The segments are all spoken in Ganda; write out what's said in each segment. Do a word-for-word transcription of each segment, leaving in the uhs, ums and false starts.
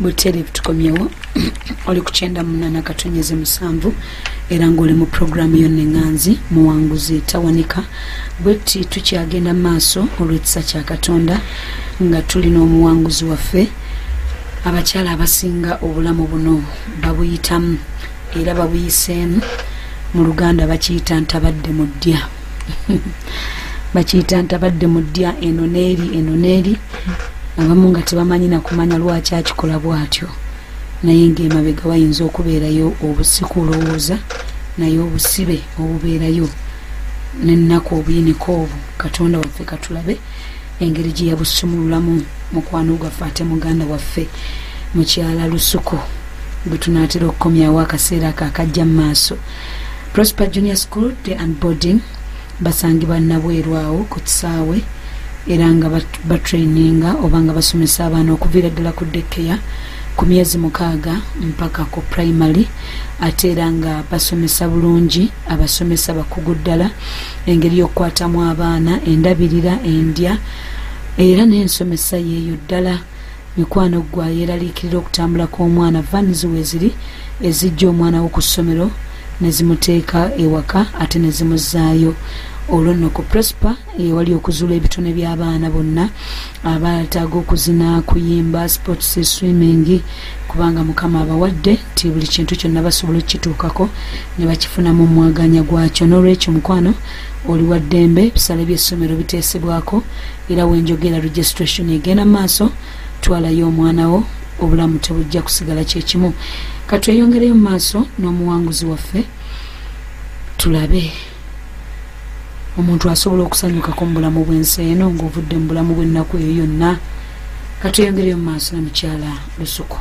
Butere tukomyewo oli ku kyenda munana katonyeze musanvu era ng'oli mu programu yonna enganzi muwanguzi tawanika bwetti tukyagenda maaso olw'ekisa kya Katonda nga tulina omuwanguzi waffe abakyala abasinga obulamu buno babuyitamu era babuyiseemu mu Luganda bakiyita ntabadde mu ddya bakiyita ntabadde mu ddya eno n'eri eno n'eri abamu nga tebamanyi na kumanya lwaki akikola bw'atyo naye ng'emabega wayinza okubeerayo obusiku olowooza naye obusibe obubeerayo n'ennaku obuyiniko obwo Katonda waffe katulabe engeri gye yabusumululamu mukwano gwaffe ate muganda waffe mukyala Lusuku bwe tunaatera okukomyawo akaseera ako akajja mu maaso. Prosper Junior School Day and Boarding basangibwa nabwerwawo ku kisaawe era nga batraininga oba nga basomesa abaana okuviira ddala ku daycare ku myezi mukaaga mpaka ku primary ate era nga basomesa bulungi abasomesa bakugu ddala engeri y'okukwatamu abaana endabirira endya era n'ensomesa yeeyo ddala mikwano gwa yeeraliikirira okutambula kw'omwana vans weeziri ezijja omwana wo ku ssomero ne zimuteeka ewaka ate ne zimuzaayo olwo nno ku Prosper ewali okuzuula ebitone by'abaana bonna abataaga okuzina kuyimba sports swimming kubanga Mukama abawadde nti buli kintu kyonna basobola okukituukako ne bakifunamu omwaganya gwakyo n'olwekyo mukwano oli wa ddembe ebisale by'essomero biteesebwako era wenjogera registration egenda maaso twalayo omwana wo obulamu tebujja kusigala kyekimu katweyongereyo mu maaso n'omuwanguzi waffe tulabe omuntu asobola okusanyukako mu bulamu bw'ensi eno ng'ovudde mu bulamu bw'ennaku eyo yonna katweyongereyo mu maaso na mukyala Lusuku.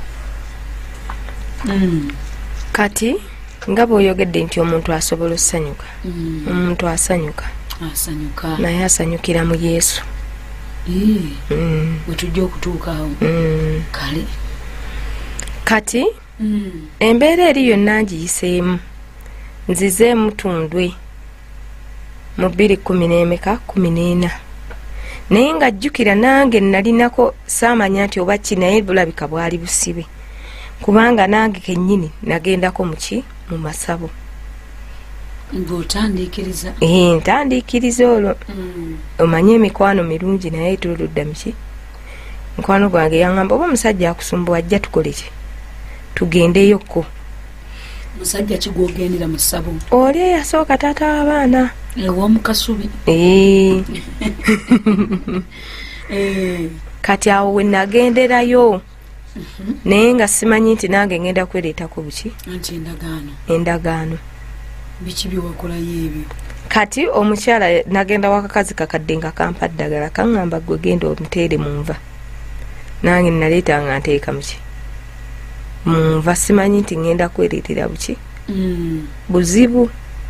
Mm. Kati nga bw'oyogedde nti omuntu asobola okusanyuka mm. omuntu asanyuka asanyuka naye asanyukira mu Yesu. Mm. Mm. Wetujja okutuuka awo mm. kale kati mm. embeera eri yonna ngiyiseemu nzizeemu tundwe mu bbiri kkumi n'emeka kkumi n'ena naye nga jjukira nange nalinako saamanya nti oba ki naye bulabika bwali busibe kubanga nange kennyini nagendako muki mu masabo ng'otandiikiriza ee ntandiikiriza olwo mm. omanye emikwano mirungi naye tuludda muki mukwano gwange yaŋŋamba oba omusajja akusumbuwa ajja tukole ki tugendeyokko musajja kigwogendera mu ssabo oli eyasooka taata w'abaana ew'omukasubi ee eh kati awo we nagenderayo naye nga simanyi nti nange ngenda kwereetako buki anti endagaano endagaano biki byewakolayo ebyo kati omukyala nagenda wakakazi kakadde nga kampa ddagala kaŋŋamba gwe genda omuteere mu nva nange naleeta nga nteeka muki mu nva simanyi nti ngenda kwereetera buki mm. buzibu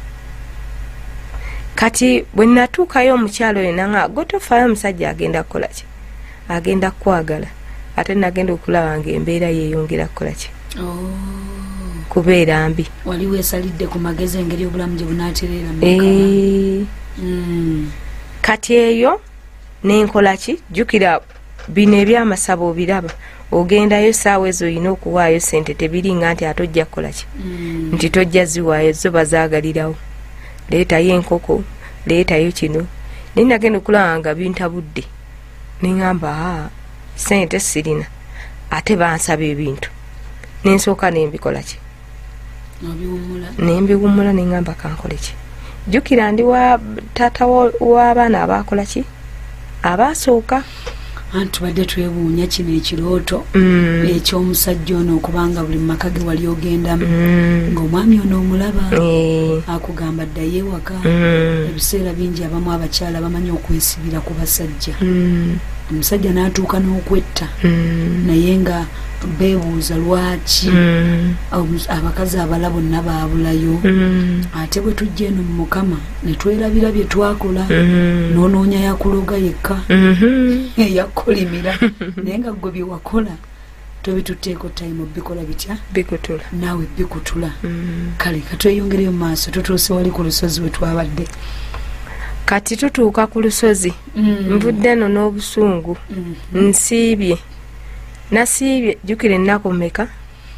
kati bwe natuukayo omukyalo oyo nanga gotofaayo omusajja agenda kukola ki agenda kukwagala ate nagenda okulaba nga embeera yeeyongera kukola ki oh. kubeera mbi wali weesalidde ku magezi engeri obulamu gye bunaatereera e... mm. kati eyo nenkola ki jjukira bino ebyamasabo obiraba ogendayo saawa ezo olina okuwaayo sente tebiringa nti ate ojja kukola ki mm. nti tojja ziwaayo zo bazaagalirawo leetayo enkoko leetayo kino naye nagenda okulaba nga bintabudde neŋŋamba aa sente sirina ate bansaba ebintu nensooka nembikola ki nembiwumula neŋŋamba kankole ki jjukira ndi wa taata w'abaana abaakola ki abaasooka anti badde twebuunya kino ekirooto mm. eky'omusajja ono okubanga buli maka ge wali ogendamu mm. ng'omwami ono omulaba e. akugamba ddayo ewaka mm. ebiseera bingi abamu abakyala bamanyi okwesibira ku basajja mm. omusajja n'atuuka n'okwetta mm. naye nga beebuuza lwaki mm. abakazi abala bonna baabulayo mm. ate bwe tujja eno mu Mukama ne twerabira bye twakola mm. n'onoonya yakuloga yekka mm-hmm. eyakolimira naye nga gwe bye wakola tobituteeko time obikola bitya bikutula naawe bikutula mm. kale katweyongereyo mu maaso tutuuse wali ku lusozi we twabadde kati tutuuka ku lusozi mm. nvudde no n'obusungu mm-hmm. nsiibye nasiibye jjukira ennaku mmeka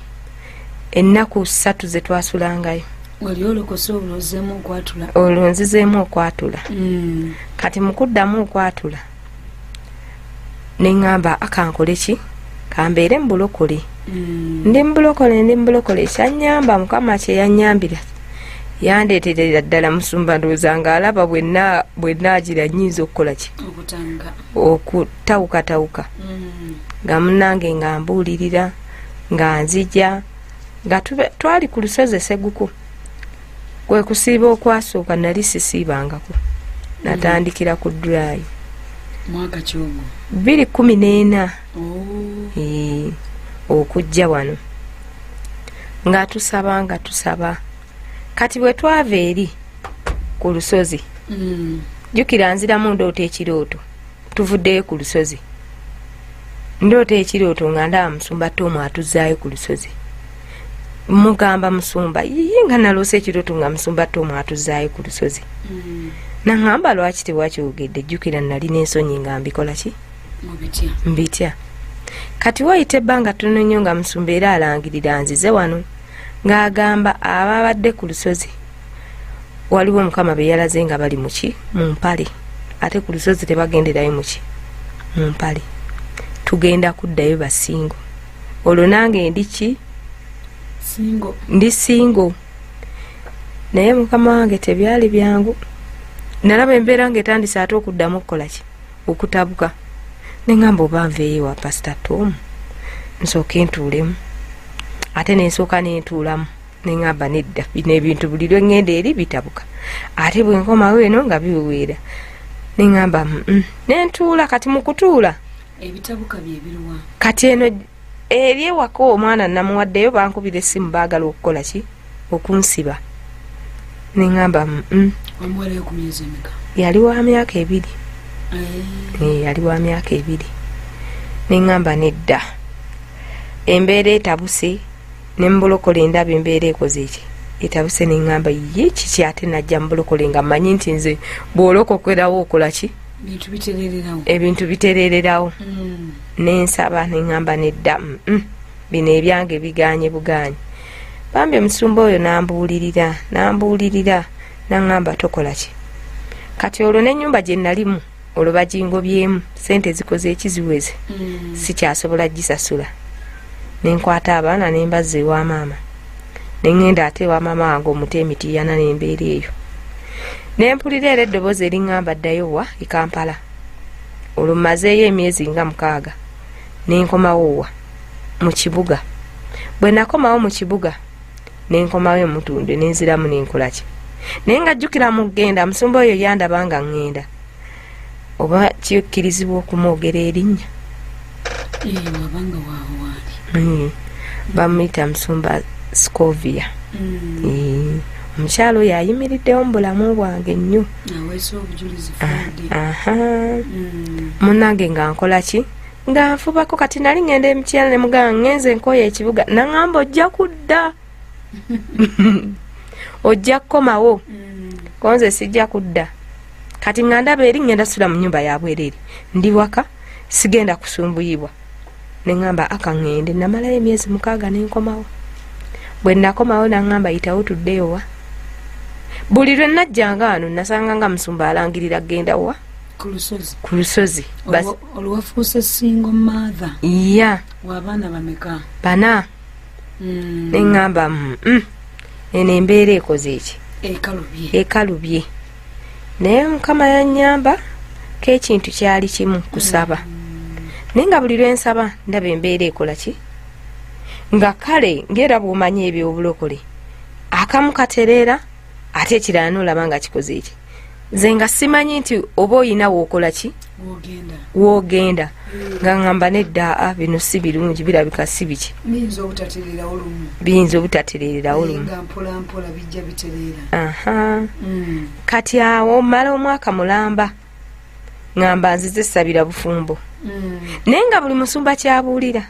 ennaku ssatu ze twasulangayo wali olokose olwozeemu okwatula olwo nzizeemu okwatula mm. kati mukuddamu okwatula neŋŋamba akankole ki kambeere mbulokole mm. ndi mbulokole ndi mbulokole kyanyamba mukama kyeyanyambira yandeeterera ddala musumba ndowooza ng'alaba bwenna bwenaagira nnyinza okukola ki okutanga okutawukatawuka mm. nga munnange nga mbuulirira nga nzija nga twali ku lusozi eseguku kwe kusiiba okwasooka nali sisiibangako natandikira ku dry mwaka kyogo bbiri kumi n'ena oh. e, okujja wano nga tusaba nga tusaba kati bwe twava eri ku lusozi mm. jjukira nziramu ndoota ekirooto tuvuddeyo ku lusozi ndoota ekirooto nga ndaba musumba Tomu atuzaayo ku lusozi mugamba musumba yiye nga naloose ekirooto nga musumba Tomu atuzaayo ku lusozi mm. naŋŋamba lwaki tewakyoogedde jjukira nali n'ensonyi nga mbikola ki mubitya mbitya kati wayita ebbanga ttono nnyo nga musumba era alangirira nzize wano ng'agamba ababadde ku lusozi waliwo mukama be yalaze nga bali muki mu mpale ate ku lusozi tebagenderayo muki mu mpale tugenda kuddayo basingo olwo nange ndi ki singo ndi singo naye mukama wange tebyali byangu nalaba embeera ng'etandise ate okuddamu okukola ki okutabuka neŋŋamba oba nveeyo wa pasita Tomu nsooke ntuulemu ate nensooka nentuulamu neŋŋamba nedda bino ebintu buli lwe ŋŋenda eri bitabuka ate bwe nkomawo eno nga biweweera neŋŋamba mm. nentuula kati mu kutuula ebitabuka byebiruwa kati eno eri ewaka omwana namuwaddeyo bankubira essimu baagala okukola ki okunsiba neŋŋamba mm. wamuwalayo ku myezi emeka yali wa myaka ebiri e, yali wa myaka ebiri neŋŋamba nedda embeera etabuse nembulokole ndaba embeera ekoze eki etabuse neŋŋamba ye kiki ate najja mbulokole nga mmanyi nti nze bw'olokokerawo okola ki bintu biterererawo ebintu biterererawo mm. nensaba neŋŋamba nedda mm -mm. bino ebyange biganye buganye bambi omusumba oyo nambuulirira nambuulirira naŋŋamba tokola ki kati olwo n'ennyumba gye nalimu olwo bagingobyemu sente zikoze ekiziweze mm. sikyasobola gisasula nenkwata abaana nembazza ewa maama neŋŋenda ate ewa maama wange omuteemitiyana nembeera eyo nempulira era eddoboozi eriŋŋamba ddayo wa e Kampala olwo mmazeeyo emyezi nga mukaaga nenkomawo wa mu kibuga bwe nakomawo mu kibuga nenkomawo emutunde nenziramu nenkola ki naye nga jjukira mu ggenda musumba oyo yandaba nga ŋŋenda oba kikkirizibwa okumwogera erinnya wabanga waawe waali mm. bamuyita musumba Scovia mm. omukyalo oyo ayimiriddewo mu bulamu bwange nnyo aweesa obujulizi Friday aha mm. munnange nga nkola ki nga nfubako kati nali ŋŋenda emityala ne mugamba ŋŋenze nkoya ekibuga naŋŋamba ojja kudda ojja kukomawo mm. konze sijja kudda kati nga ndaba eri ŋŋenda sula mu nnyumba yabwereeri ndi waka sigenda kusumbuyibwa neŋŋamba aka ŋŋende namalayo emyezi mukaaga nenkomawo bwe nakomawo naŋŋamba yitawo tuddeyo wa buli lwe najjanga wano nasanga nga musumba alangirira genda wa ku lusozi ku lusozi olwafuuse single mother ya w'abaana bameka bana mm. neŋŋamba mm -mm. eno embeera ekoze eki ekalubye ekalubye naye mukama yannyamba k'ekintu kyali kimu kusaba mm. naye nga buli lwe nsaba ndaba embeera ekola ki nga kale ng'era bw'omanya ebyobulokole akamu katereera ate ekirala n'olaba nga kikoze eki nze nga simanyi nti oba oyina wookola ki wogenda woogenda mm. nga ŋŋamba nedda a bino si birungi birabika si biki biyinza obutatereerawo lumu biyinza obutatereererawo lumu nga mpola mpola bijja bitereera aha mm. kati awo mmala omwaka mulamba ŋŋamba nzize sabira bufumbo mm. naye nga buli musumba kyabuulira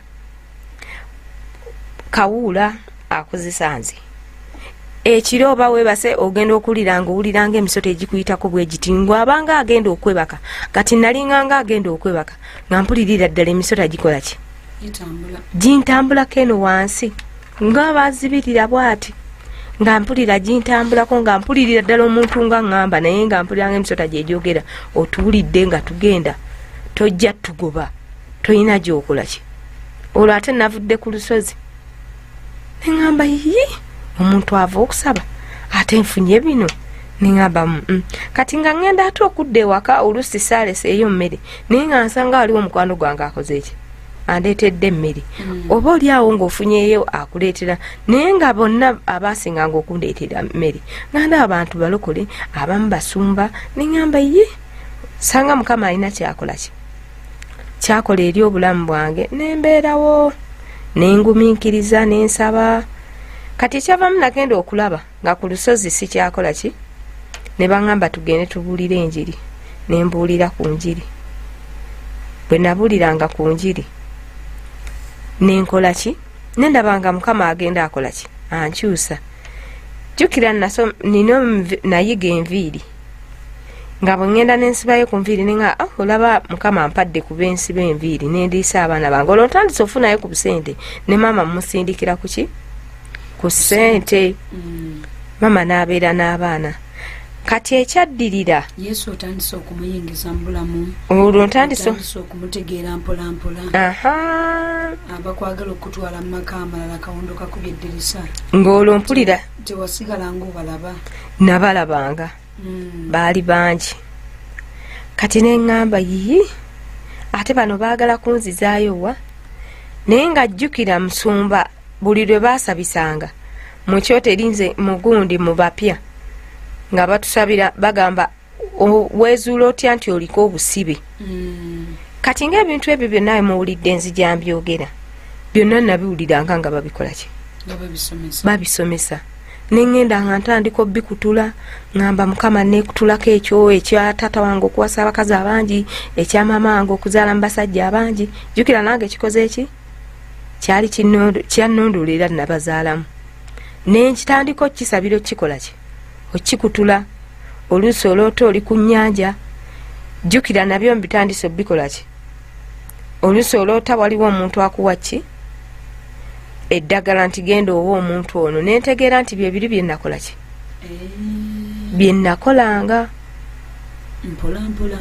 kawuula akozesa nze ekiro oba webase ogenda okuwulira nga owuliranga emisoto egikuyitako bwe giti ngwabanga agenda okwebaka kati nalinganga agenda okwebaka nga mpulirira ddala emisoto agikola ki gintambulako eno wansi nga bazibirira bwati nga mpulira gintambulako nga mpulirira ddala omuntu nga ngamba naye nga mpulira nga emisota gyegyogera otuwulidde nga tugenda tojja tugoba toyina gyokolaki olwo ate navudde ku lusozi neŋamba yi omuntu ava okusaba ate nfunye bino neŋamba mm. kati nga ngenda ate okudda ewaka olusi saaleseeyo mmere naye nga nsanga waliwo omukwano gwange akoze eki andeetedde emmere mm. oba oli awo ng'ofunyeeyo akuleetera naye nga bonna abaasinganga okundeetera mmere nga ndaba abantu balokole abamu basumba neŋamba ye sanga mukama alina kyakola ki kyakola eri obulamu bwange nembeerawo nengumiikiriza nensaba kati ekyavamu nagenda okulaba nga ku lusozi si kyakola ki ne baŋŋamba tugende tubuulire enjiri nembuulira ku njiri bwe nabuuliranga ku njiri nenkola ki nendabanga mukama agenda akola ki ankyusa jjukira nina nayiga enviiri nga bwe ŋŋenda nensibayo ku nviiri nenga oh, olaba mukama ampadde kuba ensiba enviiri nendiisa abaana bange olwo ntandise ofunayo ku busente ne maama musindikira ku ki ku ssente mm. mama n'abeera n'abaana kati ekyaddirira yesu otandise okumuyingiza mu bulamu olwo ntandise okumutegeera mpola mpola abakwagala okutwala mu maka amalala kawondo kakubye eddirisa ng'olwo mpulira tewasigala ng'obalaba nabalabanga mm. baali bangi kati neŋŋamba yiyi ate bano baagala kunzizaayo wa naye nga jjukira musumba buli lwe baasabisanga mu kyoto erinze mugundi mu bapya nga batusabira bagamba weezuula otya nti oliko obusibe mm. kati ng'ebintu ebyo byonna muwulidde nzija mbyogera byonna nabiwuliranga nga babikola ki babisomesa neŋŋenda nga ntandika obbikutula ŋŋamba mukama neekutulako ekyo ekya taata wange okuwasa abakazi abangi ekya maama wange okuzaala mu basajja abangi jjukira nange ekikoze eki kyali kyannondoolera nabazaalamu nenkitandika okukisabira okukikola ki okikutula oluusi olwota oli ku nnyanja jjukira nabyo mbitandise obbikola ki oluusi olwota waliwo omuntu akuwa ki eddagala nti genda owa omuntu ono nentegeera nti byebiri byenakola ki byenakolanga mpolampola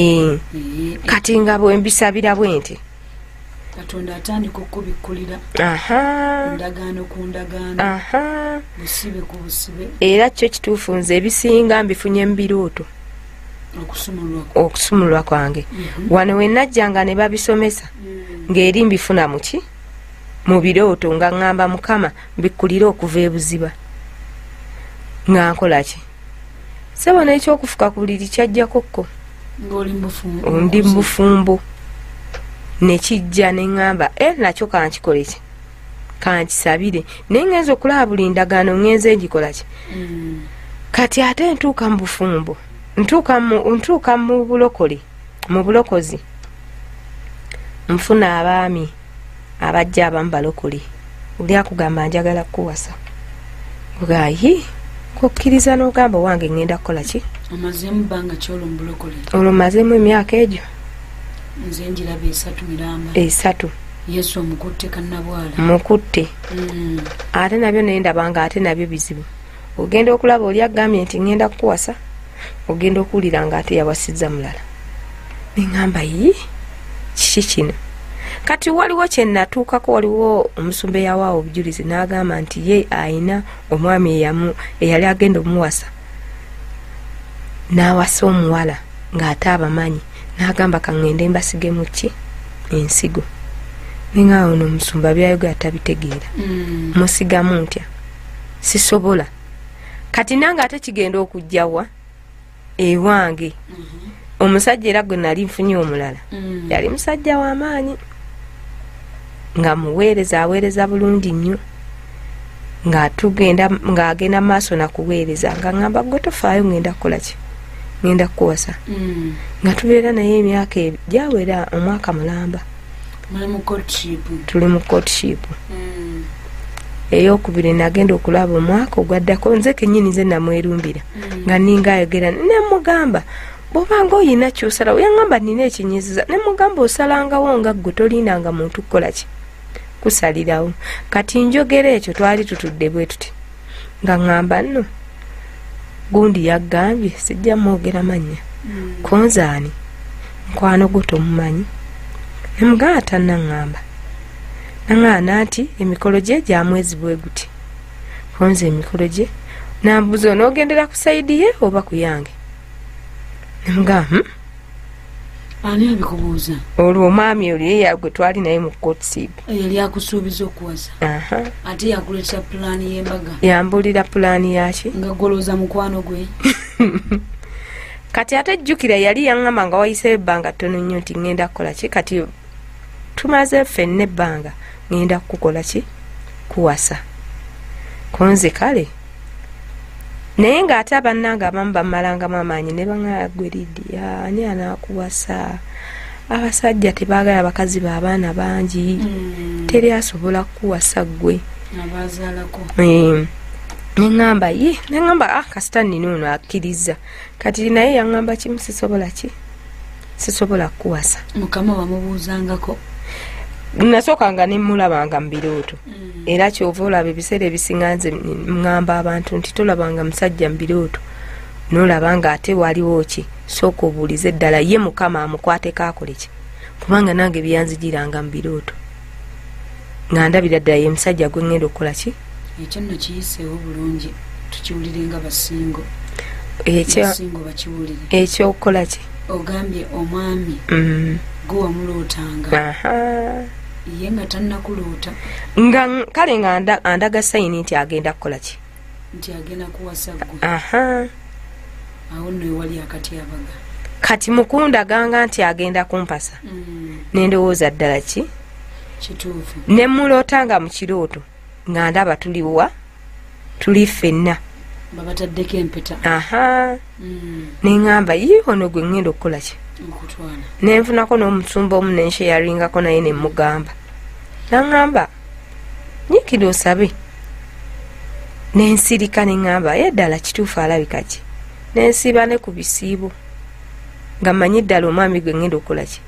kati nga bwe mbisabira bwe nti katonda atandika okubikkulira ndagaano ku ndagaano busibe ku busibe era kyo kituufu nze ebisinga mbifunye mu birooto okusumulwa kwange wano we najjanga ne babisomesa ng'eri mbifuna mu ki mu birooto nga ŋŋamba mukama mbikkulire okuva ebuziba nga nkola ki sebo n'ekyokufuka ku buliri kyajjakokko ndi mu bufumbo nekijja neŋŋamba e nakyo kankikole ki kankisabire naye ŋŋenza okulaba buli ndagaano ŋŋenze ngikola ki kati ate ntuuka mu bufumbo ntuuka mu bulokole mu bulokozi nfuna abaami abajja abamu balokole oli akugamba njagala kuwasa gayi kukkiriza n'ogamba wange ŋŋenda kukola ki omazeemu bbanga kyolo mu bulokole olwo mazeemu emyaka egyo nze njiraba esatu miramba esatu yesu omukutte kannabwala mukutte mm. ate nabyo naye ndabanga ate nabyo bizibu ogenda okulaba oli agambye nti ŋŋenda kukuwasa ogenda okuwulira nga ate yawasizza mulala neŋŋamba yi kiki kino kati waliwo kye natuukako waliwo omusumba eyawaawo obujulizi n'agamba nti ye ayina omwami eyali agenda omuwasa n'awasa omuwala ng'ate abamanyi n'agamba kaŋŋende mbasigemu ki ensigo neŋŋawo no omusumba byayogera tabitegeera mm. musigamu ntya sisobola kati nange ate kigenda okujjawa ewange mm -hmm. omusajja era gwe nali nfunye omulala mm. yali musajja w'amaanyi nga muweereza aweereza bulungi nnyo ng'atugenda ng'agenda maaso nakuweereza nga ŋŋamba gwe tofaayo ŋŋenda kukola ki ŋŋenda kukuwasa mm. nga tubeera naye emyaka gyawera omwaka mulamba tuli mu courtship mm. eyokubiri nagenda okulaba omwaka ogwaddako nze kennyini nze namwerumbira mm. nga ninga ayogera nemugamba bwobanga oyina kyosalawo yaŋŋamba nina ekinyiziza ne mugamba osalangawo nga ggwe tolinanga muntu kukola ki kusalirawo. Kati njogera ekyo twali tutudde bwe tuti nga ŋŋamba nno gundi yaggambye sijja mwogera mannya konzaani mukwano gwo tomumanyi. Ne mugamba tannaŋŋamba naŋŋaana nti emikolo gye gya mwezi bwe guti konza emikolo gye nambuza onoogendera ku sayidi ye oba ku yange. Ne mugamba hmm? Ani abikubuuza? Olwo omwami oli ye gwe twali naye mu kotisiibu yali akusuubiza okuwasa ate yakuleetera pulaani y'embaga yambulira pulaani yaki nga golooza mukwano gwe. Kati ate jjukira yali yaŋŋamba nga wayiseeyo ebbanga ttono nnyo nti ŋŋenda kukola ki kati tumaze ffenna ebbanga ŋŋenda kukola ki kuwasa konze kale naye ng'ate abannanga abamu bammalangamu amaanyi ne baŋŋaya gwe Lidiya ani anaakuwasa abasajja tebaagala abakazi b'abaana bangi teri asobola kukuwasa ggwe abazaalako. neŋŋamba ye neŋŋamba ah kasita nnina ono akkiriza kati naye yaŋŋamba kimu sisobola ki sisobola kukuwasa. Mukama wamubuuzangako? Nasookanga ne mmulabanga mu birooto era kyova olaba ebiseera ebisinga nze ŋŋamba abantu nti tolabanga musajja mu birooto n'olaba ng'ate waliwo ki sooka obuulize ddala ye Mukama amukwateko akole ki kubanga nange byanzijiranga mu birooto nga ndabira ddala ye musajja gwe ŋŋenda okukola ki. Ekyo nno kiyiseewo bulungi tukiwulire nga basingo basingo bakiwulire ekyokukola ki ogambye omwami gwe wamulootanga ye nga tannakuloota nga kale nga andaga sayini nti agenda kukola ki nti agenda kuwasa ggwe. Awo nno ewali akatyabaga kati mukundaganga nti agenda kumpasa nendowooza ddala ki kituufu ne mulootanga mu kirooto nga ndaba tuliwa tuli ffenna babataddeko empeta neŋŋamba ye ono gwe ŋŋenda okukola ki okutwala nenfunako n'omusumba omu nensheyaringako naye ne mugamba naŋŋamba nyikira osabe nensirika neŋŋamba ye ddala kituufu alabika ki nensiiba ne ku bisiibo nga mmanyi ddala omwami gwe ŋŋenda okukola ki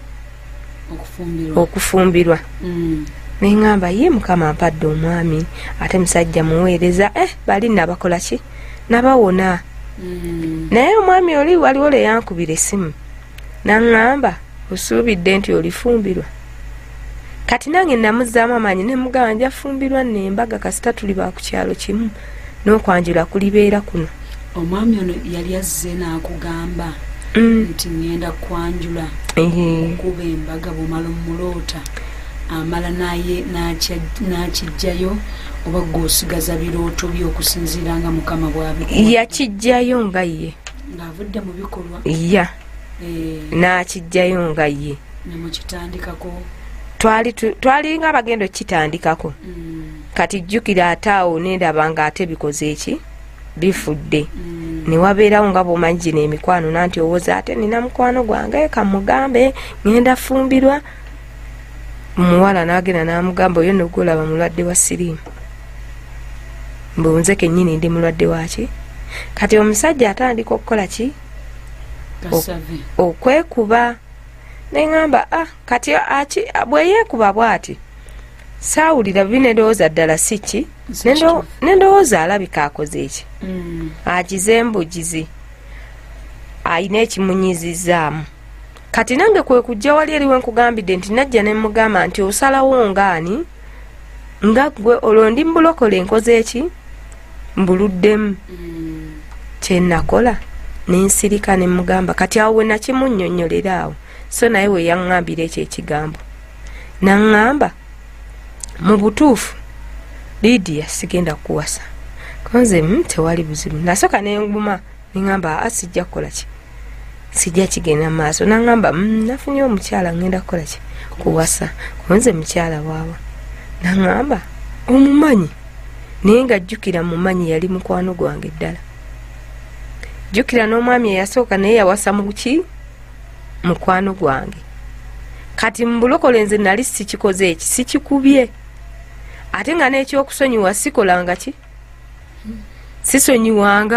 okufumbirwa. Neŋŋamba ye Mukama ampadde omwami ate musajja muweereza eh bali nabakola ki nabawona. Naye omwami oli waliwo le yankubira essimu naŋŋamba osuubidde nti olifumbirwa. Kati nange namuzzaamu amaanyi ne mugamba nja fumbirwa nembaga kasita tuli ba ku kyalo kimu n'okwanjula kulibeera kuno. Omwami ono yali azze n'akugamba nti ŋŋenda kwanjula okuba embaga bumala omuloota amala naye n'akijjayo oba gw'osigaza birooto by'okusinziira nga Mukama bw'abikola? Yakijjayo nga ye ng'avudde mu bikolwa ya n'akijjayo nga ye nemukitandikako twali twali nga bagenda okitandikako. Kati jjukira ate awo nendaba nga ate bikoze eki bifudde ne wabeerawo nga bw'omanyi gino emikwano nanti owoza ate nina mukwano gwange kamugambe ŋŋenda fumbirwa. Muwala n'agenda n'amugamba oyo nno gwolaba mulwadde wa siriimu mbunze kennyini ndi mulwadde waki. Kati omusajja atandika okukola ki okwekuba. Neŋŋamba ah kati aki bwe yeekuba bw'ati saawulira bine ndowooza ddala si ki nendowooza alabika akoze eki agize embugizi ayina ekimunyizizaamu. Kati nange kwe kujja wali eriwe nkugambidde nti najja ne mugamba nti osalawo ngaani nga gwe olwo ndi mbulokole nkoze eki mbuluddemu. Kyennakola nensirika ne mugamba kati awo we nakimunnyonnyolera awo so naye we yaŋŋambira ekyo ekigambo naŋŋamba mu butuufu Lidiya sigenda kuwasa konze mm, tewali buzibu. Nasooka nenguma neŋŋamba a sijja kukola ki sijja kigenda maaso. Naŋŋamba mm, nafunye omukyala ŋŋenda kukola ki kuwasa konze mukyala waawa. Naŋŋamba omumanyi naye nga jjukira mumanyi yali mukwano gwange ddala. Jjukira n'omwami eyasooka naye yawasa mu ki mukwano gwange. Kati mbulokole nze nali sikikoze eki sikikubye ate nga n'ekyokusonyiwa sikolanga ki sisonyiwanga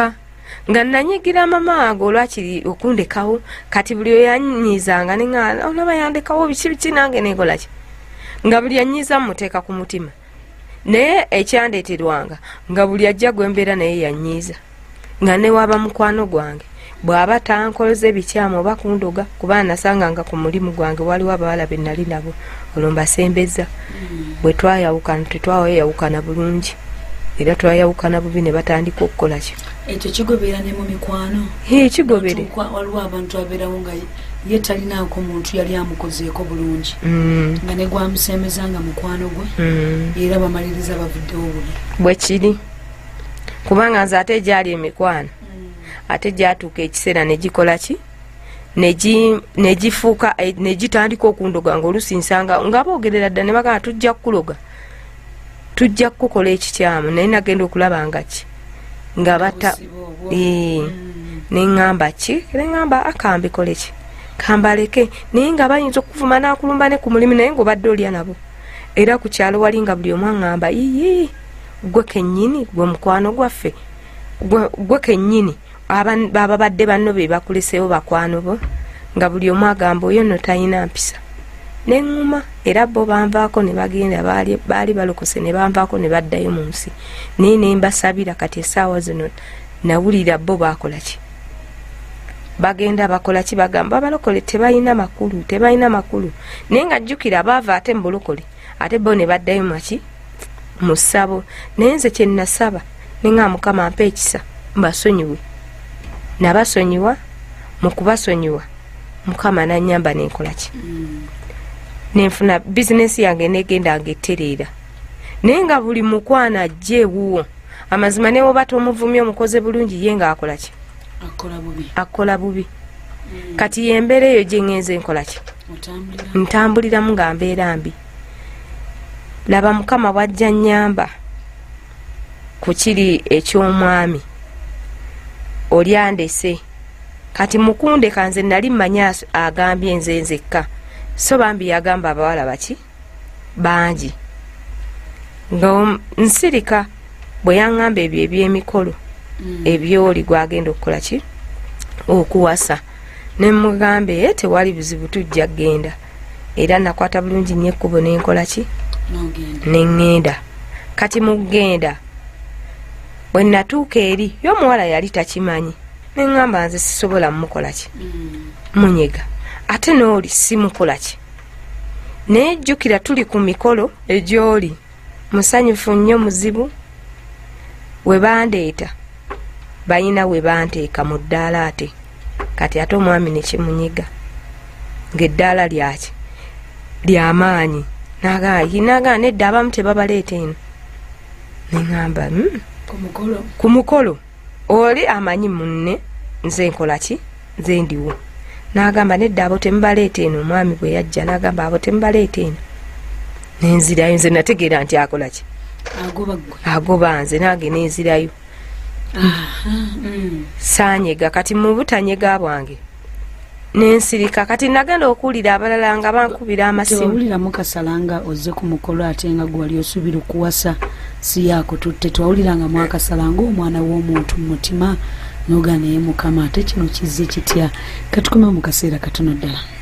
nga nanyigira mama wange olwakiri okundekawo kati buli oyanyizanga nenga olaba yandekawo biki biki nange nekolaki nga buli yanyiza muteeka ku mutima naye ekyandeeterwanga nga buli ajja gwembeera naye yanyiza nga ne waba mukwano gwange bw'aba tankoze bikyamu oba kundoga kuba nasanganga ku mulimu gwange waliwo abawala be nali nabo olwo mbasembeza bwe twayawukana tetwayawukana bulungi era twayawukana bubi ne batandika okukola ki ekyo kigoberera ne mu mikwano kigobere waliwo abantu abeerawo nga ye talinaako muntu yali amukozeeko bulungi nga ne gwamusembezanga mukwano gwe era bamaliriza bavuddewo bubi bwe kiri kubanga nze ate gyali emikwano ate gyatuuka ekiseera negikola ki negifuuka negitandika okundoga nga oluusi nsanga nga boogerera dda ne bagamba tujja kukuloga tujja kukola ekikyamu naye nagenda okulaba nga ki nga bata neŋŋamba ki neŋŋamba akambikole ki kambaleke naye nga bayinza okuvuma nakulumba ne ku mulimu naye ngaobadde olya nabo era ku kyalo wali nga buli omu aŋŋamba iye gwe kennyini gwe mukwano gwaffe gwe kennyini baba badde banno be bakuleseewo bakwano bo nga buli omu agamba oyo nno talina mpisa neŋŋuma era bo banvaako ne bagenda baali balokose ne banvaako ne baddayo mu nsi naye ne mbasabira kati essaawa zino nawulira bo baakola ki bagenda bakola ki bagamba abalokole tebalina makulu tebalina makulu naye nga jjukira baava ate mu bulokole ate bo ne baddayo maki mu ssabo naye nze kye nasaba ne nga Mukama mpa ekisa mbasonyiwe nabasonyiwa mu kubasonyiwa Mukama nanyamba nenkola ki nenfuna bizinesi yange negenda ngetereera naye nga buli mukwana ajje ewuwo amazima ne woba tomuvumya omukoze bulungi ye nga akola ki akola bubi akola bubi kati yembeera eyo gye ŋŋenze nkola ki ntambuliramu nga mbeera mbi laba Mukama bwajja nnyamba ku kiri eky'omwami olyandese kati mukunde kanze nali mmanya agambye nze nzekka so bambi yagamba abawala baki bangi nga nsirika bwe yaŋŋamba ebyo ebyemikolo ebyoli gwagenda okukola ki okuwasa ne mugambe ye tewali buzibu tujja genda era nakwata bulungi nnyo ekkubo nenkola ki neŋŋenda kati mugenda bwe natuuka eri y'omuwala yali takimanyi neŋŋamba nze sisobola mumukola ki munyega ate n'oli simukola ki naye jjukira tuli ku mikolo egy'oli musanyufu nnyo muzibu we bandeeta balina we banteeka mu ddaala ate kati ate omwami ne kimunyiga ng'eddaala lyaki ly'amaanyi nagaa nedda abamu tebabaleeta eno neŋŋamba ku mukolo oli amanyi munne nze nkola ki nze ndiwo n'agamba nedda abo temubaleeta eno omwami bwe yajja n'agamba abo temubaleeta eno nenzirayo nze nategeera nti akola ki agoba nze nange nenzirayo saanyega kati mu butanyega bwange nensirika kati nagenda okuwulira abalala nga bankubira amasimu tewawuliramu kasalanga ozze ku mukolo ate nga gwali osubira okuwasa si yaako tutte twawuliranga mwakasalanga omwana w'omuntu mu mutima noga naye Mukama ate kino kizze kitya katukome mu kaseera katono ddala.